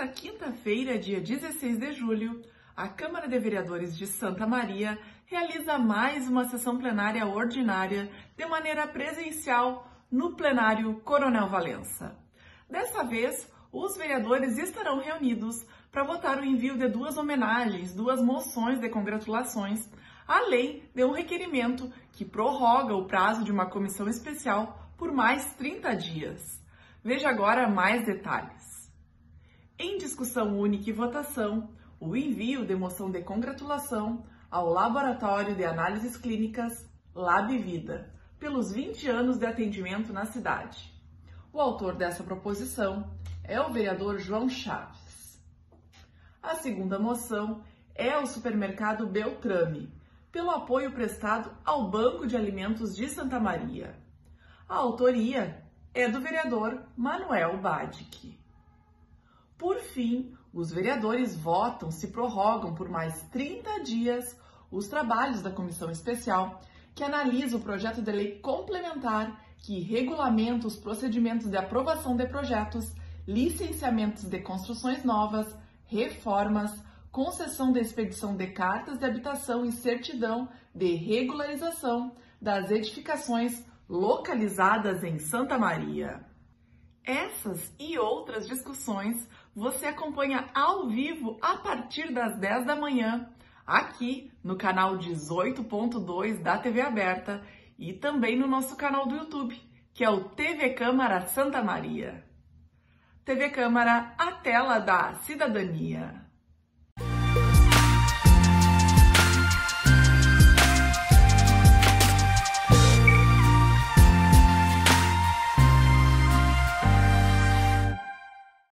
quinta-feira, dia 16 de julho, a Câmara de Vereadores de Santa Maria realiza mais uma sessão plenária ordinária de maneira presencial no plenário Coronel Valença. Dessa vez, os vereadores estarão reunidos para votar o envio de duas homenagens, duas moções de congratulações, além de um requerimento que prorroga o prazo de uma comissão especial por mais 30 dias. Veja agora mais detalhes. Em discussão única e votação, o envio de moção de congratulação ao Laboratório de Análises Clínicas Lab Vida, pelos 20 anos de atendimento na cidade. O autor dessa proposição é o vereador João Chaves. A segunda moção é o supermercado Beltrame, pelo apoio prestado ao Banco de Alimentos de Santa Maria. A autoria é do vereador Manuel Badic. Por fim, os vereadores votam se prorrogam por mais 30 dias os trabalhos da comissão especial que analisa o projeto de lei complementar que regulamenta os procedimentos de aprovação de projetos, licenciamentos de construções novas, reformas, concessão de expedição de cartas de habitação e certidão de regularização das edificações localizadas em Santa Maria. Essas e outras discussões você acompanha ao vivo a partir das 10 da manhã, aqui no canal 18.2 da TV Aberta e também no nosso canal do YouTube, que é o TV Câmara Santa Maria. TV Câmara, a tela da cidadania.